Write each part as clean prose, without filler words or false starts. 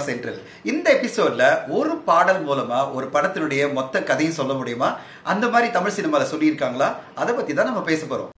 Central. இந்த எபிசோட்ல ஒரு பாடல் மூலமா ஒரு படத்தினுடைய மொத்த கதையும் சொல்ல முடியுமா? அந்த மாதிரி தமிழ் சினிமால சொல்லியிருக்காங்களா? அதை பத்தி தான் நம்ம பேச போறோம்.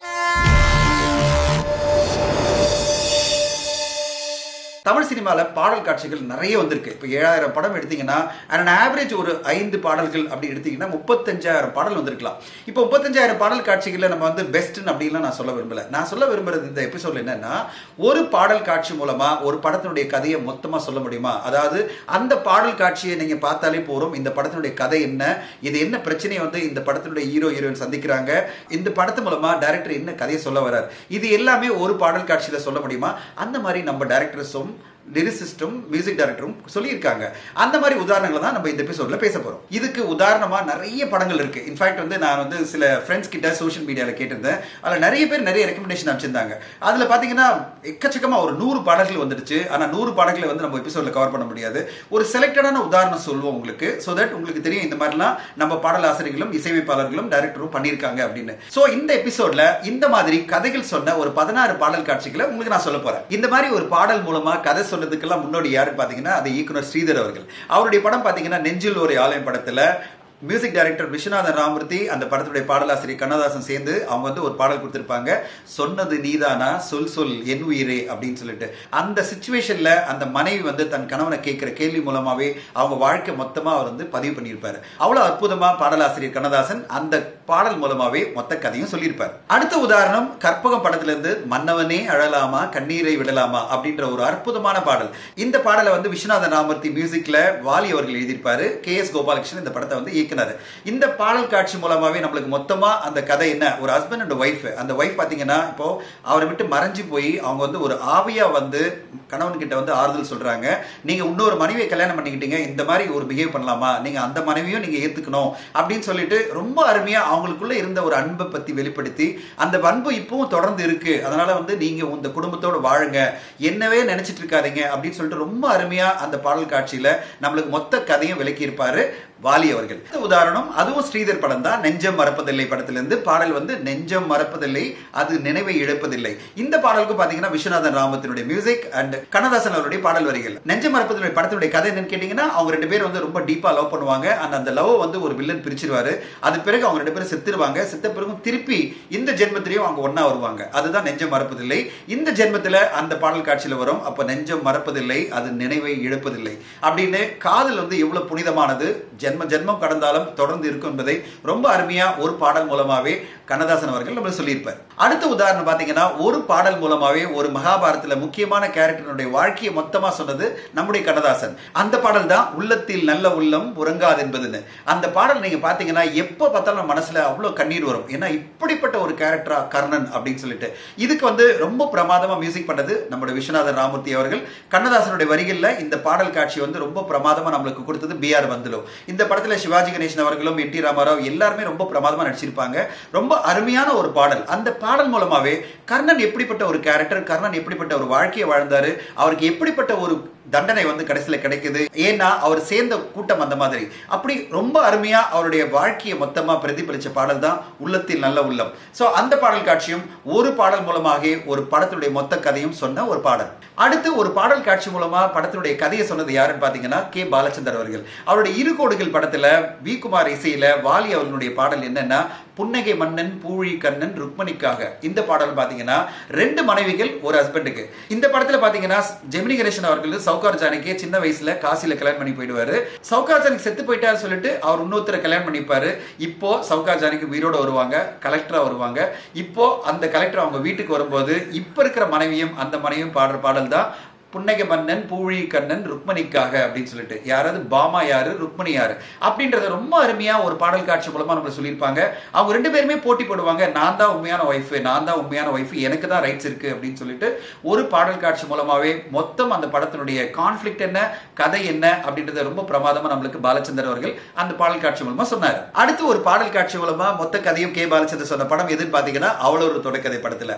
தமிழ் சினிமாவில் பாடல் காட்சிகள் நிறைய வந்திருக்கு. இப்போ 7000 படம் எடுத்தீங்கன்னா ஆவரேஜ் ஒரு 5 பாடல்கள் அப்படி எடுத்தீங்கன்னா 35,000 பாடல் வந்திருக்கலாம். இப்போ 35,000 பாடல் காட்சிகளில் நம்ம வந்து பெஸ்ட்னு அப்படின்லாம் நான் சொல்ல விரும்பல. நான் சொல்ல விரும்புறது இந்த எபிசோட்ல என்னன்னா, ஒரு பாடல் காட்சி மூலமா ஒரு படத்தினுடைய கதையை மொத்தமாக சொல்ல முடியுமா? அதாவது அந்த பாடல் காட்சியை நீங்க பார்த்தாலே போறோம், இந்த படத்தினுடைய கதை என்ன, இது என்ன பிரச்சனையை வந்து இந்த படத்தினுடைய ஹீரோயின் சந்திக்கிறாங்க, இந்த படத்து மூலமா டைரக்டர் என்ன கதையை சொல்ல வர்றார், இது எல்லாமே ஒரு பாடல் காட்சியில சொல்ல முடியுமா? அந்த மாதிரி நம்ம டைரக்டர்ஸும் லிரிசிஸ்டும் மியூசிக் டைரக்டரும் சொல்லியிருக்காங்க. அந்த மாதிரி உதாரணங்களை தான் நம்ம இந்த எபிசோட்ல பேச போறோம். இதுக்கு உதாரணமா நிறைய படங்கள் இருக்கு. இன்ஃபேக்ட் வந்து நான் வந்து சில ஃப்ரெண்ட்ஸ் கிட்ட சோஷியல் மீடியாவில் கேட்டிருந்தேன். அதில் நிறைய பேர் நிறைய ரெக்கமெண்டேஷன் அமைச்சிருந்தாங்க. அதில் பார்த்தீங்கன்னா எக்கச்சக்கமா ஒரு 100 பாடல்கள் வந்துடுச்சு. ஆனால் 100 பாடல்களை வந்து நம்ம எபிசோட்ல கவர் பண்ண முடியாது. ஒரு செலக்டடான உதாரணம் சொல்லுவோம் உங்களுக்கு, ஸோ தட் உங்களுக்கு தெரியும் இந்த மாதிரிலாம் நம்ம பாடல் ஆசிரியர்களும் இசையமைப்பாளர்களும் டைரக்டரும் பண்ணியிருக்காங்க அப்படின்னு. ஸோ இந்த எபிசோட்ல இந்த மாதிரி கதைகள் சொன்ன ஒரு 16 பாடல் காட்சிகளை உங்களுக்கு நான் சொல்ல போறேன். இந்த மாதிரி ஒரு பாடல் மூலமா கதை சொன்னதுக்கெல்லாம் முன்னோடி யாரு பாத்தீங்கன்னா, அது இயக்குனர் ஸ்ரீதர் அவர்கள். அவருடைய படம் பாத்தீங்கன்னா நெஞ்சில் ஒரு ஆலயம் படத்துல மியூசிக் டைரக்டர் விஸ்வநாதன் ராமூர்த்தி, அந்த படத்துடைய பாடலாசிரியர் கண்ணதாசன் சேர்ந்து அவங்க வந்து ஒரு பாடல் கொடுத்திருப்பாங்க, சொன்னது நீதானா சொல் சொல் என் உயிரே அப்படின்னு சொல்லிட்டு. அந்த சிச்சுவேஷன்ல அந்த மனைவி வந்து தன் கணவனை கேட்கிற கேள்வி மூலமாவே அவங்க வாழ்க்கை மொத்தமா அவர் வந்து பதிவு பண்ணியிருப்பாரு. அவ்வளவு அற்புதமா பாடலாசிரியர் கண்ணதாசன் அந்த பாடல் மூலமாவே மொத்த கதையும் சொல்லியிருப்பார். அடுத்த உதாரணம் கற்பகம் படத்துல இருந்து மன்னவனே அழலாமா கண்ணீரை விடலாமா அப்படின்ற ஒரு அற்புதமான பாடல். இந்த பாடலை வந்து விஸ்வநாதன் ராமூர்த்தி மியூசிக்ல வாலி அவர்கள் எழுதியிருப்பாரு. KS கோபாலகிருஷ்ணன் இந்த படத்தை வந்து இந்த பாடல் காட்சி மூலமாவே நம்மளுக்கு மொத்தமா அந்த கதை என்ன, ஒரு ஹஸ்பண்ட் அண்ட் ஒய்ஃப். அந்த ஒய்ஃப் பாத்தீங்கன்னா இப்போ அவரை விட்டு மறைஞ்சு போய் அவங்க வந்து ஒரு ஆவியா வந்து கணவன் கிட்ட வந்து ஆறுதல் சொல்றாங்க. நீங்க இன்னொரு மனைவியை கல்யாணம் பண்ணிக்கிட்டீங்க, இந்த மாதிரி ஒரு பிஹேவ் பண்ணலாமா, நீங்க அந்த மனைவியும் நீங்க ஏத்துக்கணும் அப்படின்னு சொல்லிட்டு ரொம்ப அருமையா அவங்களுக்குள்ள இருந்த ஒரு அன்பை பத்தி வெளிப்படுத்தி, அந்த அன்பு இப்பவும் தொடர்ந்து இருக்கு, அதனால வந்து நீங்க இந்த குடும்பத்தோட வாழுங்க, என்னவே நினைச்சிட்டு இருக்காதீங்க அப்படின்னு சொல்லிட்டு ரொம்ப அருமையா அந்த பாடல் காட்சியில நம்மளுக்கு மொத்த கதையும் விளக்கி இருப்பாரு வாலி அவர்கள். உதாரணம் அதுவும் ஸ்ரீதர் படம் தான். நெஞ்சம் மறப்பதில்லை படத்திலிருந்து பாடல் வந்து நெஞ்சம் மறப்பதில்லை அது நினைவை இழப்பதில்லை. இந்த பாடலுக்கு பாத்தீங்கன்னா விஸ்வநாதன் ராமத்தினுடைய மியூசிக் அண்ட் கண்ணதாசன் அவருடைய பாடல் வரிகள். நெஞ்சம் மறப்பதில்லை படத்தினுடைய கதை என்னன்னு கேட்டீங்கன்னா, அவங்க 2 பேரும் வந்து ரொம்ப டீப்பா லவ் பண்ணுவாங்க. அந்த லவ் வந்து ஒரு வில்லன் பிரிச்சிருவாரு. அது பிறகு அவங்க 2 பேரும் செத்துருவாங்க. செத்த பிறகு திருப்பி இந்த ஜென்மத்திலையும் அவங்க ஒன்னா வருவாங்க. அதுதான் நெஞ்சம் மறப்பதில்லை. இந்த ஜென்மத்துல அந்த பாடல் காட்சியில வரும். அப்ப நெஞ்சம் மறப்பதில்லை அது நினைவை இழப்பதில்லை அப்படின்னு காதல் வந்து எவ்வளவு புனிதமானது, ஜென்மம் கடந்தாலும் தொடர்ந்து இருக்கும் என்பதை ரொம்ப அருமையா ஒரு பாடல் மூலமாவே கண்ணதாசன் அவர்கள் நம்ம சொல்லியிருப்பார். அடுத்த உதாரணம் பாத்தீங்கன்னா, ஒரு பாடல் மூலமாவே ஒரு மகாபாரதத்துல முக்கியமான கேரக்டருடைய வாழ்க்கையை மொத்தமா சொன்னது நம்முடைய கண்ணதாசன். அந்த பாடல் தான் உள்ளத்தில் நல்ல உள்ளம் உறங்காது என்பதுன்னு. அந்த பாடல் நீங்க பாத்தீங்கன்னா எப்ப பார்த்தாலும் மனசுல அவ்வளவு கண்ணீர் வரும். ஏன்னா இப்படிப்பட்ட ஒரு கேரக்டரா கர்ணன் அப்படின்னு சொல்லிட்டு. இதுக்கு வந்து ரொம்ப பிரமாதமா மியூசிக் பண்ணது நம்முடைய விஸ்வநாதன் ராமூர்த்தி அவர்கள். கண்ணதாசனுடைய வரிகள்ல இந்த பாடல் காட்சி வந்து ரொம்ப பிரமாதமா நம்மளுக்கு கொடுத்தது BR பந்துலு. இந்த படத்துல சிவாஜி கணேசன் அவர்களும் NT ராமாராவ் எல்லாருமே ரொம்ப பிரமாதமா நடிச்சிருப்பாங்க. ரொம்ப அருமையான ஒரு பாடல். அந்த பாடல் மூலமாவே கர்ணன் எப்படிப்பட்ட ஒரு கேரக்டர், கர்ணன் எப்படிப்பட்ட ஒரு வாழ்க்கையை வாழ்ந்தாரு, அவருக்கு எப்படிப்பட்ட ஒரு தண்டனை வந்து கடைசியில கிடைக்குது, ஏன்னா அவர் சேர்ந்த கூட்டம் அந்த மாதிரி, அப்படி ரொம்ப அருமையா அவருடைய வாழ்க்கையை மொத்தமா பிரதிபலிச்ச பாடல் தான் உள்ளத்தில் நல்ல உள்ளம். சோ அந்த பாடல் காட்சியும் ஒரு பாடல் மூலமாக ஒரு படத்துடைய மொத்த கதையும் சொன்ன ஒரு பாடல். அடுத்து ஒரு பாடல் காட்சி மூலமா படத்துடைய கதையை சொன்னது யாருன்னு பாத்தீங்கன்னா K. பாலச்சந்தர் அவர்கள். அவருடைய இரு கோடுகள் படத்துல V. குமார் இசையில வாலி அவர்களுடைய பாடல் என்னன்னா, புன்னகை மன்னன் பூழி கண்ணன் ருக்மணிக்காக. இந்த பாடல் பாத்தீங்கன்னா 2 மனைவிகள் ஒரு ஹஸ்பண்டுக்கு. இந்த படத்துல பாத்தீங்கன்னா ஜெமினி கணேசன் அவர்கள் சவுகார் ஜானகியை சின்ன வயசுல காசில கல்யாணம் பண்ணி போயிடுவாரு. சவுகார் ஜானகி செத்து போயிட்டாரு சொல்லிட்டு அவர் இன்னொருத்தரை கல்யாணம் பண்ணிப்பாரு. இப்போ சவுகார் ஜானகி உயிரோட வருவாங்க, கலெக்டரா வருவாங்க. இப்போ அந்த கலெக்டர் அவங்க வீட்டுக்கு வரும்போது இப்ப இருக்கிற மனைவியும் அந்த மனைவியும் பாடுற பாடல் தான் புன்னகை மன்னன் பூழி கண்ணன் ருக்மணிக்காக அப்படின்னு சொல்லிட்டு. யாராவது பாமா யாரு, ருக்மணி யாரு அப்படின்றத ரொம்ப அருமையா ஒரு பாடல் காட்சி மூலமா நம்ம சொல்லியிருப்பாங்க. அவங்க 2 பேருமே போட்டி போடுவாங்க, நான் தான் உண்மையான ஒய்ஃப், நான் தான் உண்மையான ஒய்ஃப், எனக்கு தான் ரைட்ஸ் இருக்கு அப்படின்னு சொல்லிட்டு ஒரு பாடல் காட்சி மூலமாவே மொத்தம் அந்த படத்தினுடைய கான்ஃபிளிக்ட் என்ன, கதை என்ன அப்படின்றத ரொம்ப பிரமாதமா நம்மளுக்கு பாலச்சந்தர் அவர்கள் அந்த பாடல் காட்சி மூலமா சொன்னார். அடுத்து ஒரு பாடல் காட்சி மூலமா மொத்த கதையும் K. பாலச்சந்தர் சொன்ன படம் எதுன்னு பாத்தீங்கன்னா, அவள் ஒரு தொடக்கதை படத்துல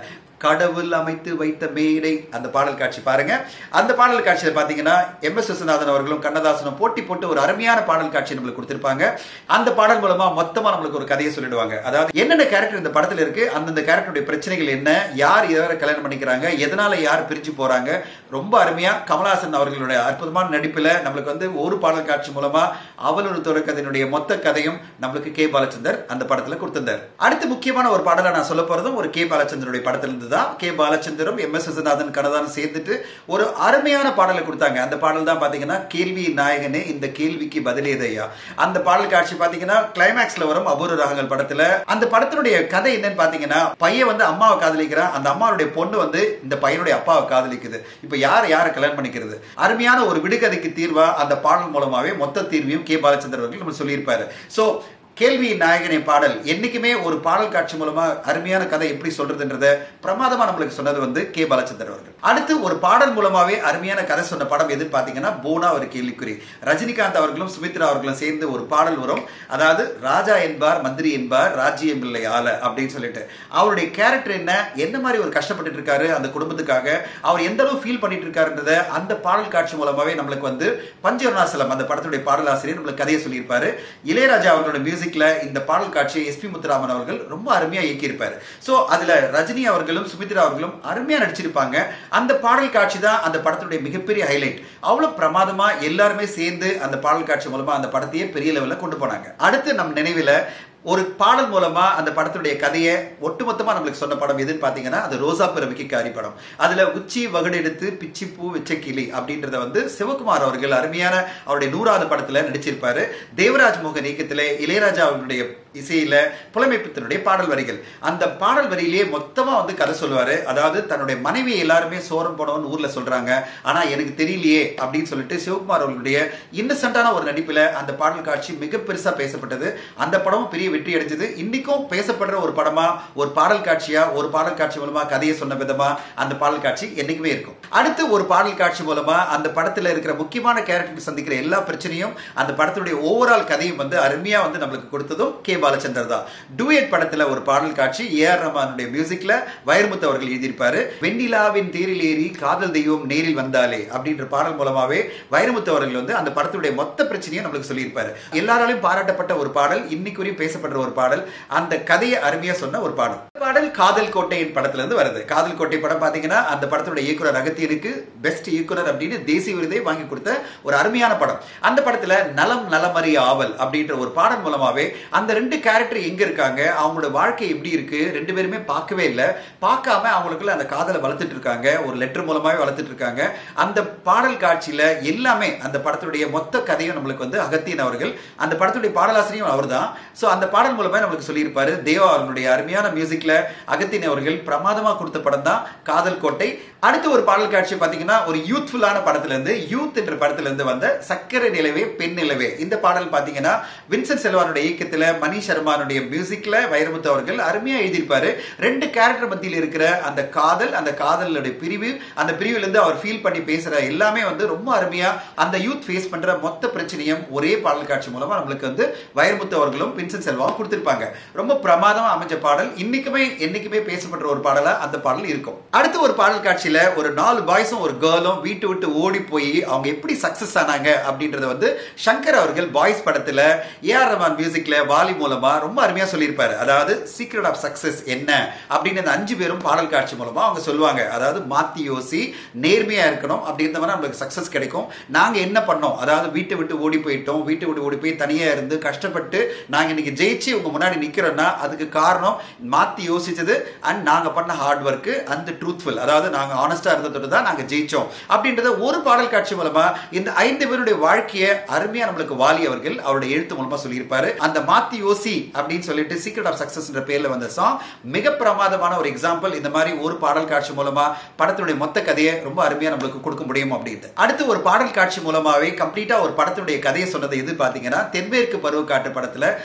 கடவுள் அமைத்து வைத்த மேடை அந்த பாடல் காட்சி பாருங்க. அந்த பாடல் காட்சியில பாத்தீங்கன்னா MS விஸ்வநாதன் அவர்களும் கண்ணதாசனும் போட்டி போட்டு ஒரு அருமையான பாடல் காட்சி நம்மளுக்கு கொடுத்திருப்பாங்க. அந்த பாடல் மூலமா மொத்தமா நம்மளுக்கு ஒரு கதையை சொல்லிடுவாங்க. அதாவது என்னென்ன கேரக்டர் இந்த படத்துல இருக்கு, அந்தந்த கேரக்டருடைய பிரச்சனைகள் என்ன, யார் யாரை கல்யாணம் பண்ணிக்கிறாங்க, எதனால யார் பிரிஞ்சு போறாங்க, ரொம்ப அருமையா கமலஹாசன் அவர்களுடைய அற்புதமான நடிப்புல நம்மளுக்கு வந்து ஒரு பாடல் காட்சி மூலமா அவள் ஒரு தொடர்கதையினுடைய மொத்த கதையும் நம்மளுக்கு கே பாலச்சந்தர் அந்த படத்துல கொடுத்திருந்தார். அடுத்து முக்கியமான ஒரு பாடலை நான் சொல்ல போறதும் ஒரு கே பாலச்சந்தருடைய படத்திலிருந்து தான். கே பாலச்சந்தரும் MS விஸ்வநாதன் கண்ணதாசன் சேர்ந்துட்டு ஒரு அருமையான பாடலை கொடுத்தாங்க. அந்த பாடல் தான் பாத்தீங்கன்னா கேள்வி நாயகனே இந்த கேள்விக்கு பதிலேதையா. அந்த பாடல் காட்சி பாத்தீங்கன்னா கிளைமேக்ஸ்ல வரும் அபூர்வ ராகங்கள் படத்துல. அந்த படத்தினுடைய கதை என்னன்னு பாத்தீங்கன்னா, பையன் வந்து அம்மாவை காதலிக்கிறான், அந்த அம்மாவுடைய பொண்ணு வந்து இந்த பையனுடைய அப்பாவை காதலிக்குது. இப்ப யாரை கல்யாணம் பண்ணிக்கிறது, அருமையான ஒரு விடுகதைக்கு தீர்வா அந்த பாடல் மூலமாவே மொத்த தீர்வையும் கே பாலச்சந்தர் அவர்கள் நம்ம சொல்லியிருப்பாரு. சோ கேள்வி நாயகனை பாடல் என்னைக்குமே ஒரு பாடல் காட்சி மூலமா அருமையான கதை எப்படி சொல்றதுன்றத பிரமாதமா நம்மளுக்கு சொன்னது வந்து கே பாலச்சந்தர் அவர்கள். அடுத்து ஒரு பாடல் மூலமாவே அருமையான கதை சொன்ன படம் எதுன்னு பாத்தீங்கன்னா போனா ஒரு கேள்விக்குறி. ரஜினிகாந்த் அவர்களும் சுமித்ரா அவர்களும் சேர்ந்து ஒரு பாடல் வரும். அதாவது ராஜா என்பார் மந்திரி என்பார் ராஜ்யம் இல்லை ஆள அப்படின்னு சொல்லிட்டு அவருடைய கேரக்டர் என்ன மாதிரி ஒரு கஷ்டப்பட்டு இருக்காரு அந்த குடும்பத்துக்காக, அவர் எந்த அளவு ஃபீல் பண்ணிட்டு இருக்காருன்றத அந்த பாடல் காட்சி மூலமாவே நம்மளுக்கு வந்து பஞ்சவர்ணாசலம் அந்த படத்துடைய பாடலாசிரியர் நம்மளுக்கு கதையை சொல்லியிருப்பாரு. இளையராஜா அவர்களோட மியூசிக்ல இந்த பாடல் காட்சியை SP முத்துராமன் அவர்கள் ரொம்ப அருமையா இயக்கியிருப்பாரு. சோ அதுல ரஜினி அவர்களும் சுமித்ரா அவர்களும் அருமையா நடிச்சிருப்பாங்க. அந்த பாடல் காட்சி தான் அந்த படத்துடைய மிகப்பெரிய ஹைலைட். அவ்வளவு பிரமாதமா எல்லாருமே சேர்ந்து அந்த பாடல் காட்சி மூலமா அந்த படத்தையே பெரிய லெவல்ல கொண்டு போனாங்க. அடுத்து நம் நினைவுல ஒரு பாடல் மூலமா அந்த படத்துடைய கதையை ஒட்டுமொத்தமா நம்மளுக்கு சொன்ன படம் எதுன்னு பாத்தீங்கன்னா அது ரோசா பிறவிக்கு காரி படம். அதுல உச்சி வகுடெடுத்து பிச்சி பூ வெச்ச கிளி அப்படின்றத வந்து சிவகுமார் அவர்கள் அருமையான அவருடைய 100வது படத்துல நடிச்சிருப்பாரு. தேவராஜ் மோகன் இயக்கத்திலே இளையராஜா அவர்களுடைய இசையில புலமைப்பித்தனுடைய பாடல் வரிகள். அந்த பாடல் வரியிலேயே மொத்தமா வந்து கதை சொல்லுவாரு. அதாவது தன்னுடைய மனைவி எல்லாருமே சோரம் போனவன் ஊர்ல சொல்றாங்க, ஆனா எனக்கு தெரியலையே அப்படின்னு சொல்லிட்டு சிவகுமார் அவர்களுடைய இன்னசென்டான ஒரு நடிப்புல அந்த பாடல் காட்சி மிக பெருசா பேசப்பட்டது. அந்த படமும் பெரிய வெற்றி அடைஞ்சது. இன்னைக்கும் பேசப்படுற ஒரு படமா, ஒரு பாடல் காட்சியா, ஒரு பாடல் காட்சி மூலமா கதையை சொன்ன விதமா அந்த பாடல் காட்சி என்னைக்குமே இருக்கும். அடுத்து ஒரு பாடல் காட்சி மூலமா அந்த படத்துல இருக்கிற முக்கியமான கேரக்டர் சந்திக்கிற எல்லா பிரச்சனையும் அந்த படத்துடைய ஓவரால் கதையும் வந்து அருமையா வந்து நம்மளுக்கு கொடுத்ததும் கே பாலச்சந்தர் தான். டூயட் படத்துல ஒரு பாடல் காட்சி AR ரஹ்மானுடைய மியூசிக்ல வைரமுத்து அவர்கள் எழுதியிருப்பாரு. வெண்ணிலாவின் தேரில் ஏறி காதல் தெய்வம் நேரில் வந்தாலே அப்படின்ற பாடல் மூலமாவே வைரமுத்து அவர்கள் வந்து அந்த படத்துடைய மொத்த பிரச்சனையும் நம்மளுக்கு சொல்லியிருப்பாரு. எல்லாராலையும் பாராட்டப்பட்ட ஒரு பாடல், இன்னைக்கு பேசப்படுற ஒரு பாடல், அந்த கதையை அருமையா சொன்ன ஒரு பாடல். பாடல் காதல் கோட்டையின் படத்துல இருந்து வருது. காதல் கோட்டை படம் பாத்தீங்கன்னா அந்த படத்துடைய இயக்குனர் அகத்தியனுக்கு பெஸ்ட் இயக்குனர் அப்படின்னு தேசிய விருதை வாங்கி கொடுத்த ஒரு அருமையான படம். அந்த படத்துல நலம் நலமறிய ஆவல் அப்படின்ற ஒரு பாடல் மூலமாவே அந்த ரெண்டு கேரக்டர் எங்க இருக்காங்க, அவங்களோட வாழ்க்கை எப்படி இருக்கு, ரெண்டு பேருமே பார்க்கவே இல்லை, பார்க்காம அவங்களுக்குள்ள அந்த காதலை வளர்த்துட்டு இருக்காங்க, ஒரு லெட்டர் மூலமாவே வளர்த்துட்டு இருக்காங்க. அந்த பாடல் காட்சியில எல்லாமே அந்த படத்துடைய மொத்த கதையும் நம்மளுக்கு வந்து அகத்தியன் அவர்கள், அந்த படத்துடைய பாடலாசிரியும் அவர் தான். சோ அந்த பாடல் மூலமா நம்மளுக்கு சொல்லியிருப்பாரு. தேவா அவர்களுடைய அருமையான மியூசிக்ல அகத்தியன் அவர்கள் பிரமாதமா கொடுத்த படம் தான் காதல் கோட்டை. அடுத்து ஒரு பாடல் காட்சி பாத்தீங்கன்னா ஒரு யூத்ஃபுல்லான படத்துல இருந்து, யூத் என்ற படத்துல இருந்து வந்த சக்கரை நிலவே பெண் நிலவே. இந்த பாடல் பாத்தீங்கன்னா வின்சென்ட் செல்வானுடைய இயக்கத்துல மணி சர்மானுடைய மியூசிக்ல வைரமுத்து அவர்கள் அருமையா எழுதியிருப்பாரு. ரெண்டு கேரக்டர் மத்தியில் இருக்கிற அந்த காதல், அந்த காதலுடைய பிரிவு, அந்த பிரிவுல இருந்து அவர் ஃபீல் பண்ணி பேசுற எல்லாமே வந்து ரொம்ப அருமையா அந்த யூத் ஃபேஸ் பண்ற மொத்த பிரச்சனையும் ஒரே பாடல் காட்சி மூலமா நம்மளுக்கு வந்து வைரமுத்து அவர்களும் வின்சென்ட் செல்வாவும் கொடுத்திருப்பாங்க. ரொம்ப பிரமாதமா அமைஞ்ச பாடல். இன்னைக்குமே என்னைக்குமே பேசப்படுற ஒரு பாடலா அந்த பாடல் இருக்கும். அடுத்து ஒரு பாடல் காட்சியில ஒரு 4 பாய்ஸும் ஒரு கேர்ளும் வீட்டு விட்டு ஓடி போய் அவங்க எப்படி சக்சஸ் ஆனாங்க அப்படின்றத வந்து சங்கர் அவர்கள் பாய்ஸ் படத்துல AR ரஹ்மான் மியூசிக்ல வாலி மூலமா ரொம்ப அருமையா சொல்லியிருப்பாரு. அதாவது சீக்ரெட் ஆஃப் சக்சஸ் என்ன அப்படின்னு அந்த 5 பேரும் பாடல் காட்சி மூலமா அவங்க சொல்லுவாங்க. அதாவது மாத்தி யோசி, நேர்மையா இருக்கணும், அப்படி இருந்தவனா நம்மளுக்கு சக்சஸ் கிடைக்கும். நாங்க என்ன பண்ணோம், அதாவது வீட்டை விட்டு ஓடி போயிட்டோம், வீட்டை விட்டு ஓடி போய் தனியா இருந்து கஷ்டப்பட்டு நாங்க இன்னைக்கு ஜெயிச்சு உங்க முன்னாடி நிக்கிறோம்னா அதுக்கு காரணம் மாத்தி யோசிச்சது அண்ட் நாங்க பண்ண ஹார்ட் ஒர்க் அண்ட் ட்ரூத்ஃபுல், அதாவது நாங்க ஆனஸ்டா இருந்ததோட தான் நாங்க ஜெயிச்சோம் அப்படின்றத ஒரு பாடல் காட்சி மூலமா இந்த 5 பேருடைய வாழ்க்கையை அருமையா நம்மளுக்கு வாலி அவர்கள் அவருடைய எழுத்து மூலமா சொல்லியிருப்பாரு. அந்த மாத்தி யோசி அப்படின்னு சொல்லிட்டு சீக்ரெட் ஆஃப் சக்சஸ் என்ற பேர்ல வந்த சாங் மிக பிரமாதமான ஒரு எக்ஸாம்பிள். இந்த மாதிரி ஒரு பாடல் காட்சி மூலமா படத்துடைய மொத்த கதையை ரொம்ப அருமையா நம்மளுக்கு கொடுக்க முடியும் அப்படின்னு. அடுத்து ஒரு பாடல் காட்சி மூலமாவே கம்ப்ளீட்டா ஒரு படத்துடைய கதையை சொன்னது எது பாத்தீங்கன்னா தென்மேற்கு பருவக்காற்று படத்துல சீனராமன்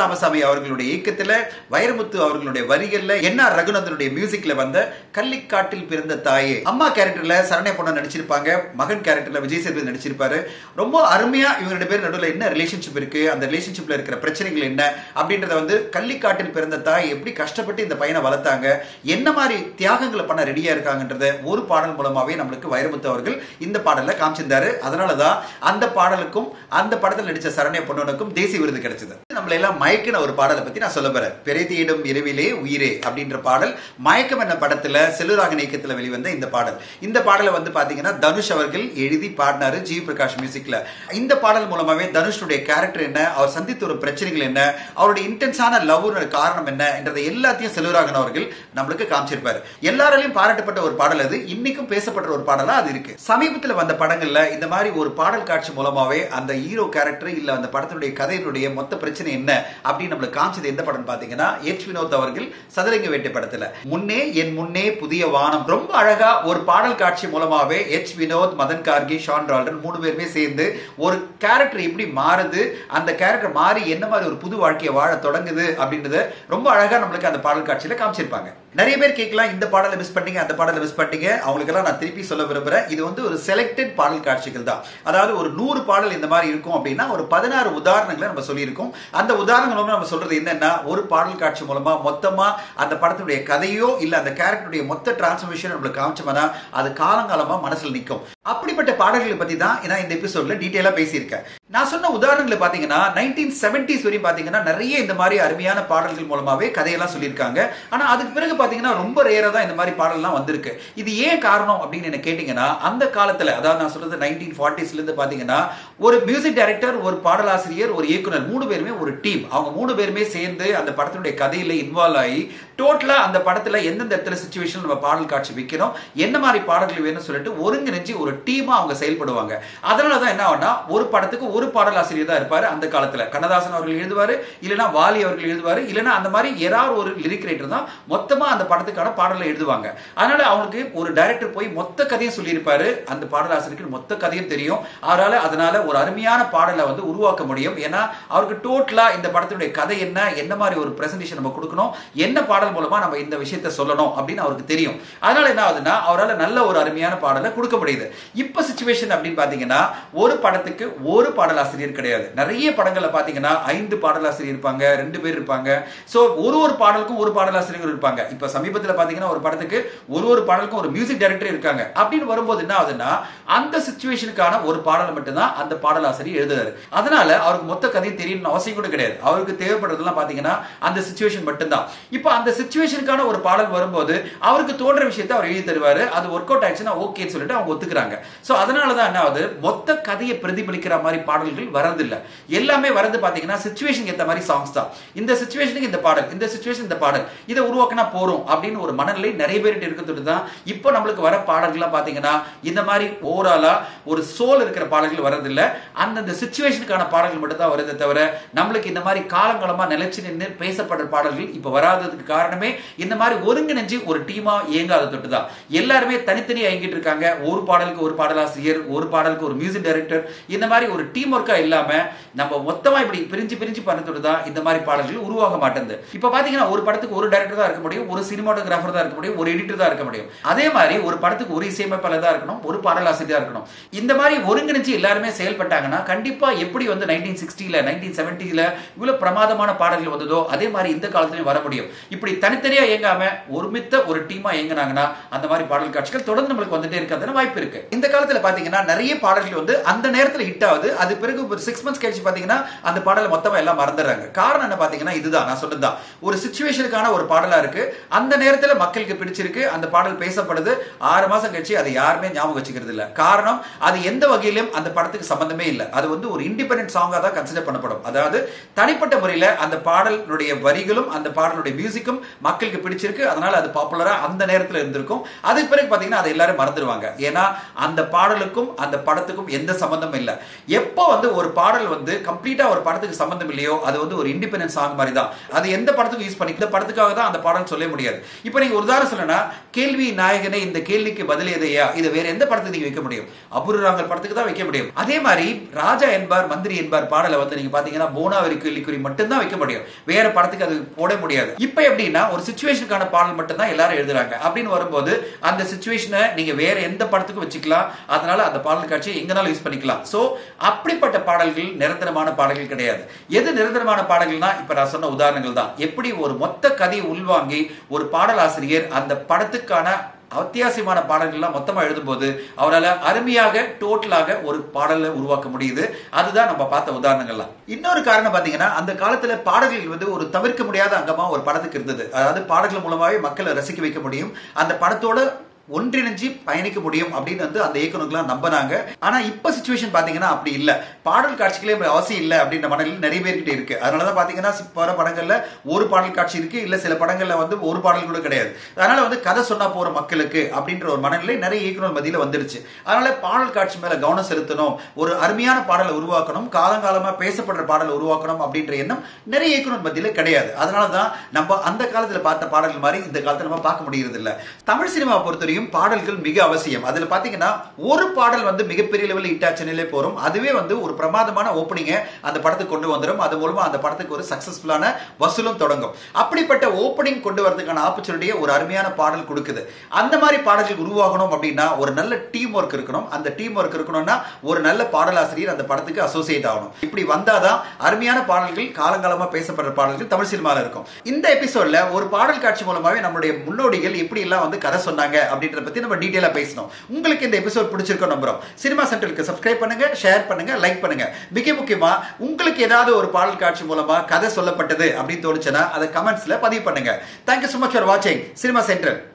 ராமசாமி அவர்களுடைய இயக்கத்துல வைரமுத்து அவர்களுடைய வரிகள்ல என்ஆர் ரகுநாதனுடைய மியூசிக்ல வந்த கள்ளிக்காட்டில் பிறந்த தாயே, அம்மா கேரக்டர்ல சரண்யா பொண்ணு நடிச்சிருப்பாங்க, மகன் கேரக்டர்ல விஜய் சேதுபதி நடிச்சிருப்பாரு. ரொம்ப அருமையா இவங்க 2 பேர் நடுவில் என்ன ரிலேஷன்ஷிப் இருக்கு, அந்த ரிலேஷன்ஷிப்ல இருக்கிற பிரச்சனைகள் என்ன அப்படின்றத வந்து கள்ளிக்காட்டில் பிறந்த தாய் எப்படி கஷ்டப்பட்டு இந்த பையனை வளர்த்தாங்க, என்ன மாதிரி தியாகங்களை பண்ண ரெடியா இருக்காங்கன்றத ஒரு பாடல் மூலமாவே நம்மளுக்கு வைரமுத்து அவர்கள் இந்த பாடல்ல காமிச்சிருந்தாரு. அதனாலதான் அந்த பாடலுக்கும் அந்த படத்தில் நடிச்ச சரண்யா பொண்ணுக்கும் தேசிய விருது கிடைச்சது. நம்மள எல்லாம் மயக்கின ஒரு பாடலை பத்தி நான் சொல்ல போறேன். பெரிதியிடும் இரவிலே உயிரே அப்படின்ற பாடல் மயக்கம் என்ற படத்துல செல்லுராகன் இயக்கத்துல வெளிவந்த இந்த பாடல். இந்த பாடலை வந்து பாத்தீங்கன்னா தனுஷ் அவர்கள் எழுதி பாடினாரு, ஜி பிரகாஷ் மியூசிக்ல. இந்த பாடல் மூலமாவே தனுஷுடைய கேரக்டர் என்ன, அவர் சந்தித்த ஒரு பிரச்சனைகள் என்ன, அவருடைய இன்டென்ஸான லவ் காரணம் என்ன என்றதை எல்லாத்தையும் செல்லுராகன் அவர்கள் நம்மளுக்கு காமிச்சிருப்பாரு. எல்லாராலையும் பாராட்டப்பட்ட ஒரு பாடல் அது, இன்னைக்கும் பேசப்பட்ட ஒரு பாடலா அது இருக்கு. சமீபத்தில் வந்த படங்கள்ல இந்த மாதிரி ஒரு பாடல் காட்சி மூலமாவே அந்த ஹீரோ கேரக்டர் இல்ல அந்த படத்தினுடைய கதையினுடைய மொத்த பிரச்சனை என்ன அப்படின்னு நம்மளுக்கு காமிச்சது எந்த படம் பாத்தீங்கன்னா எச் வினோத் அவர்கள் சதுரங்க வேட்டை படத்துல முன்னே என் முன்னே புதிய வானம். ரொம்ப அழகா ஒரு பாடல் காட்சி மூலமாவே H Vinoth, Madhan Karky, Sean Roldan 3 பேருமே சேர்ந்து ஒரு கேரக்டர் எப்படி மாறுது, அந்த கேரக்டர் மாறி என்ன மாதிரி ஒரு புது வாழ்க்கையை வாழ தொடங்குது அப்படின்றத ரொம்ப அழகா நம்மளுக்கு அந்த பாடல் காட்சியில காமிச்சிருப்பாங்க. நிறைய பேர் கேட்கலாம், இந்த பாடலை மிஸ் பண்ணீங்க, அந்த பாடலை மிஸ் பண்ணீங்க. அவங்களுக்கெல்லாம் நான் திருப்பி சொல்ல விரும்புறேன், இது வந்து ஒரு செலக்டட் பாடல் காட்சிகள் தான். அதாவது ஒரு 100 பாடல் இந்த மாதிரி இருக்கும் அப்படின்னா ஒரு 16 உதாரணங்களை நம்ம சொல்லியிருக்கோம். அந்த உதாரணங்களும் நம்ம சொல்றது என்னன்னா, ஒரு பாடல் காட்சி மூலமா மொத்தமா அந்த படத்துடைய கதையோ இல்ல அந்த கேரக்டருடைய மொத்த டிரான்ஸ்ஃபர்மேஷன் நம்மளுக்கு காமிச்சோம்னா அது காலங்காலமா மனசுல நிற்கும். அப்படிப்பட்ட பாடல்களை பத்தி தான் நான் இந்த எபிசோட்ல டீடைலா பேசியிருக்கேன். நான் சொன்ன உதாரணங்களை பாத்தீங்கன்னா 1970s வரையும் பாத்தீங்கன்னா நிறைய இந்த மாதிரி அருமையான பாடல்கள் மூலமாவே கதையெல்லாம் சொல்லியிருக்காங்க. ஆனா அதுக்கு பிறகு பாத்தீங்கன்னா ரொம்ப ரேரா தான் இந்த மாதிரி பாடல்லாம் வந்திருக்கு. இது ஏன் காரணம் அப்படின்னு என்ன கேட்டீங்கன்னா, அந்த காலத்துல அதாவது நான் சொல்றது 1940sல இருந்து பாத்தீங்கன்னா ஒரு மியூசிக் டைரக்டர், ஒரு பாடலாசிரியர், ஒரு இயக்குனர் 3 பேருமே ஒரு டீம். அவங்க 3 பேருமே சேர்ந்து அந்த படத்தினுடைய கதையில இன்வால்வ் ஆகி டோட்டலா அந்த படத்துல எந்தெந்த இடத்துல சிச்சுவேஷன் நம்ம பாடல் காட்சி வைக்கணும், என்ன மாதிரி பாடல்கள் வேணும்னு சொல்லிட்டு ஒருங்கிணைஞ்சு ஒரு டீமா அவங்க செயல்படுவாங்க. அதனாலதான் என்ன ஆகும்னா ஒரு படத்துக்கு ஒரு பாடலாசிரியர் தான் இருப்பாரு. அந்த காலத்துல கண்ணதாசன் அவர்கள் எழுதுவாரு, இல்லைன்னா வாலி அவர்கள் எழுதுவாரு, இல்லைன்னா அந்த மாதிரி யாராவது ஒரு லிரிக் ரைட்டர் தான் மொத்தமா அந்த படத்துக்கான பாடலை எழுதுவாங்க. அதனால அவங்களுக்கு ஒரு டைரக்டர் போய் மொத்த கதையும் சொல்லியிருப்பாரு, அந்த பாடலாசிரியருக்கு மொத்த கதையும் தெரியும். அதனால ஒரு அருமையான பாடலை வந்து உருவாக்க முடியும். ஏன்னா அவருக்கு டோட்டலா இந்த படத்துடைய கதை என்ன, என்ன மாதிரி ஒரு பிரசன்டேஷன் நம்ம கொடுக்கணும், என்ன பாடல் மூலமா நம்ம இந்த விஷயத்தை சொல்லணும் அப்படின்னு அவருக்கு தெரியும். அதனால என்ன ஆகுதுன்னா அவரால் நல்ல ஒரு அருமையான பாடலை கொடுக்க முடியுது. இப்ப சிச்சுவேஷன் அப்படின்னு பாத்தீங்கன்னா ஒரு படத்துக்கு ஒரு பாடலாசிரியர் கிடையாது. நிறைய படங்கள்ல பாத்தீங்கன்னா 5 பாடலாசிரியர் இருப்பாங்க, 2 பேர் இருப்பாங்க. சோ ஒரு பாடலுக்கும் ஒரு பாடலாசிரியர் இருப்பாங்க. இப்ப சமீபத்தில் பாத்தீங்கன்னா ஒரு படத்துக்கு ஒரு பாடலுக்கும் ஒரு மியூசிக் டைரக்டர் இருக்காங்க. அப்படின்னு வரும்போது என்ன ஆகுதுன்னா அந்த சிச்சுவேஷனுக்கான ஒரு பாடலை மட்டும்தான் அந்த பாடலாசிரியர் எழுதுறாரு. அதனால அவருக்கு மொத்த கதையும் தெரியணும்னு அவசியம் கூட கிடையாது. அவருக்கு தேவைப்படுறதுலாம் பாத்தீங்கன்னா அந்த சிச்சுவேஷன் மட்டும்தான். இப்ப அந்த சிச்சுவேஷனுக்கான ஒரு பாடல் வரும்போது அவருக்கு தோன்ற விஷயத்தை அவர் எழுதி தருவாரு. அது ஒர்க் அவுட் ஆயிடுச்சுன்னா ஓகேன்னு சொல்லிட்டு அவங்க ஒத்துக்கிறாங்க. சோ அதனாலதான் என்ன ஆகுது, மொத்த கதையை பிரதிபலிக்கிற மாதிரி பாடல்கள் வரதில்லை. எல்லாமே வரது பாத்தீங்கன்னா சிச்சுவேஷன் ஏத்த மாதிரி சாங்ஸ் தான். இந்த சிச்சுவேஷனுக்கு இந்த பாடல், இந்த சிச்சுவேஷன் இந்த பாடல், இதை உருவாக்கினா போறோம் அப்படின்னு ஒரு மனநிலை நிறைய பேருக்கு இருக்கிறது தான். இப்போ நம்மளுக்கு வர பாடல்கள்லாம் பாத்தீங்கன்னா இந்த மாதிரி ஓவராலா ஒரு சோல் இருக்கிற பாடல்கள் வரதில்லை. அந்தந்த சிச்சுவேஷனுக்கான பாடல்கள் மட்டும் தான் வருதே தவிர நம்மளுக்கு இந்த மாதிரி காலங்காலமா நிலைச்சு நின்று பேசப்படுற பாடல்கள் இப்ப வராததுக்கு காரணமே இந்த மாதிரி ஒருங்கிணைஞ்சு ஒரு டீமா இயங்காத தொட்டுதான். எல்லாருமே தனித்தனியா இயங்கிட்டு இருக்காங்க. ஒரு பாடலுக்கு ஒரு பாடலாசிரியர், ஒரு பாடலுக்கு ஒரு மியூசிக் டைரக்டர், இந்த மாதிரி ஒரு டீம் ஒர்க்கா இல்லாம நம்ம மொத்தமா இப்படி பிரிஞ்சு பண்ணதோடு தான் இந்த மாதிரி பாடல்கள் உருவாக மாட்டேங்குது. இப்ப பாத்தீங்கன்னா ஒரு படத்துக்கு ஒரு டைரக்டர் தான் இருக்க முடியும், ஒரு சினிமாட்டோகிராஃபர் தான் இருக்க முடியும், ஒரு எடிட்டர் தான் இருக்க முடியும். அதே மாதிரி ஒரு படத்துக்கு ஒரு இசையமைப்பாளர் தான் இருக்கணும், ஒரு பாடலாசிரியர் இருக்கணும். இந்த மாதிரி ஒருங்கிணைஞ்சு எல்லாருமே செயல்பட்டாங்கன்னா கண்டிப்பா எப்படி வந்து 1960ல 1970ல இவ்வளவு பிரமாதமான பாடல்கள் வந்ததோ அதே மாதிரி இந்த காலத்திலயும் வர முடியும். இப்படி தனித்தனியா இயங்காம ஒருமித்த ஒரு டீமா இயங்கினாங்கன்னா அந்த மாதிரி பாடல் காட்சிகள் தொடர்ந்து நம்மளுக்கு வந்துட்டே இருக்கிறதுன வாய்ப்பு இருக்கு. இந்த காலத்துல பாத்தீங்கன்னா நிறைய பாடல்கள் வந்து அந்த நேரத்துல ஹிட் ஆகுது. அது பிறகு ஒரு 6 months கழிச்சு பாத்தீங்கன்னா அந்த பாடலை மொத்தமா எல்லாம் மறந்துடுறாங்க. காரணம் என்ன பாத்தீங்கன்னா இதுதான் நான் சொன்னதுதான். ஒரு சிச்சுவேஷனுக்கான ஒரு பாடலா இருக்கு, அந்த நேரத்துல மக்களுக்கு பிடிச்சிருக்கு, அந்த பாடல் பேசப்படுது. 6 மாசம் கழிச்சு அதை யாருமே ஞாபகம் வச்சுக்கிறது இல்ல. காரணம் அது எந்த வகையிலும் அந்த படத்துக்கு சம்பந்தமே இல்லை. அது வந்து ஒரு இண்டிபெண்டன்ட் சாங்கா தான் கன்சிடர் பண்ணப்படும். அதாவது தனிப்பட்ட முறையில் அந்த பாடலுடைய வரிகளும் அந்த பாடலுடைய மியூசிக்கும் மக்களுக்கு பிடிச்சிருக்கு, அதனால அது பாப்புலரா அந்த நேரத்தில் இருந்திருக்கும். அதுக்கு பிறகு பாத்தீங்கன்னா அதை எல்லாரும் மறந்துடுவாங்க. ஏன்னா அந்த பாடலுக்கும் அந்த படத்துக்கும் எந்த சம்பந்தமும் இல்லை. எப்போ வந்து ஒரு பாடல் வந்து கம்ப்ளீட்டா ஒரு படத்துக்கு சம்பந்தம் இல்லையோ அது வந்து ஒரு இண்டிபெண்டன்ட் சாங் மாதிரி தான். அது எந்த படத்துக்கும் யூஸ் பண்ணி இந்த படத்துக்காக தான் அந்த பாடல் சொல்ல முடியாது. இப்போ நீங்க ஒரு உதாரணம் சொல்லணும்னா, கேள்வி நாயகனே இந்த கேள்விக்கு பதில் எதையா, இது வேற எந்த படத்துக்கு நீங்க வைக்க முடியும்? அபூர்வராங்கல் படத்துக்கு தான் வைக்க முடியும். அதே மாதிரி ராஜா என்பார் மந்திரி என்பார் பாடலை வந்து நீங்க பாத்தீங்கன்னா போனாவரி கேள்விக்குறி மட்டும் தான் வைக்க முடியும், வேற படத்துக்கு அது போட முடியாது. இப்போ எப்படின்னா ஒரு சிச்சுவேஷனுக்கான பாடல் மட்டும் தான் எல்லாரும் எழுதுறாங்க. அப்படின்னு வரும்போது அந்த சிச்சுவேஷனை நீங்க வேற எந்த படத்துக்கும் வச்சுக்கலாம். அதனால அந்த பாடல் காட்சியை எங்கனாலும் யூஸ் பண்ணிக்கலாம். சோ அப்படிப்பட்ட பாடல்கள் நிரந்தரமான பாடல்கள் கிடையாது. எது நிரந்தரமான பாடல்கள்னா இப்ப நான் சொன்ன உதாரணங்கள் தான். எப்படி ஒரு மொத்த கதையை உள்வாங்கி ஒரு பாடலாசிரியர் அந்த படத்துக்கான அத்தியாவசியமான பாடல்கள்லாம் மொத்தமா எழுதும்போது அவரால் அருமையாக டோட்டலாக ஒரு பாடலை உருவாக்க முடியுது. அதுதான் நம்ம பார்த்த உதாரணங்கள்லாம். இன்னொரு காரணம் பாத்தீங்கன்னா அந்த காலத்துல பாடல்கள் வந்து ஒரு தவிர்க்க முடியாத அங்கமா ஒரு படத்துக்கு இருந்தது. அதாவது பாடல்கள் மூலமாவே மக்களை ரசிக்க வைக்க முடியும், அந்த படத்தோட ஒன்றிணைஞ்சு பயணிக்க முடியும் அப்படின்னு வந்து அந்த இயக்குனர்கள்லாம் நம்பினாங்க. ஆனா இப்ப சிச்சுவேஷன் பாத்தீங்கன்னா அப்படி இல்ல. பாடல் காட்சிகளே அவசியம் இல்லை அப்படின்ற மனநிலை நிறைய பேர்கிட்ட இருக்கு. அதனாலதான் பாத்தீங்கன்னா வர படங்கள்ல ஒரு பாடல் காட்சி இருக்கு, இல்ல சில படங்கள்ல வந்து ஒரு பாடல் கூட கிடையாது. அதனால வந்து கதை சொன்னா போற மக்களுக்கு அப்படின்ற ஒரு மனநிலை நிறைய இயக்குனர் மத்தியில வந்துருச்சு. அதனால பாடல் காட்சி மேல கவனம் செலுத்தணும், ஒரு அருமையான பாடலை உருவாக்கணும், காலங்காலமா பேசப்படுற பாடலை உருவாக்கணும் அப்படின்ற எண்ணம் நிறைய இயக்குனர் மத்தியில கிடையாது. அதனாலதான் நம்ம அந்த காலத்துல பார்த்த பாடல்கள் மாதிரி இந்த காலத்துல நம்ம பார்க்க முடியறது இல்ல. தமிழ் சினிமா பொறுத்த பாடல்கள் மிக அவசியம். அதுல பாத்தீங்கன்னா ஒரு பாடல் வந்து மிகப்பெரிய லெவலில் ஹிட் ஆச்சுனே போறோம், அதுவே வந்து ஒரு பிரமாதமான ஓப்பனிங் அந்த படத்துக்கு கொண்டு வந்துடும். அது மூலமா அந்த படத்துக்கு ஒரு சக்சஸ்ஃபுல்லான வசூலும் தொடங்கும். அப்படிப்பட்ட ஓப்பனிங் கொண்டு வரதுக்கான ஆப்பர்ச்சுனிட்டியை ஒரு அருமையான பாடல் கொடுக்குது. அந்த மாதிரி பாடல்கள் உருவாகணும் அப்படின்னா ஒரு நல்ல டீம் ஒர்க் இருக்கணும். அந்த டீம் ஒர்க் இருக்கணும்னா ஒரு நல்ல பாடலாசிரியர் அந்த படத்துக்கு அசோசியேட் ஆகணும். இப்படி வந்தாதான் அருமையான பாடல்கள், காலங்காலமா பேசப்படுற பாடல்கள் தமிழ் சினிமால இருக்கும். இந்த எபிசோட்ல ஒரு பாடல் காட்சி மூலமாவே நம்மளுடைய முன்னோடிகள் எப்படி எல்லாம் வந்து கதை சொன்னாங்க அப்படின்றத பத்தி நம்ம டீடைலா பேசணும். உங்களுக்கு இந்த எபிசோட் பிடிச்சிருக்கும் நம்புறோம். சினிமா சென்ட்ரலுக்கு சப்ஸ்கிரைப் பண்ணுங்க, ஷேர் பண்ணுங்க, லைக் பண்ணுங்க. மிக முக்கியமா உங்களுக்கு ஏதாவது ஒரு பாடல் காட்சி மூலமா கதை சொல்லப்பட்டது அப்படின்னு தோணுச்சுன்னா அதை கமெண்ட்ஸ்ல பதிவு பண்ணுங்க. Thank you so much for watching Cinema central.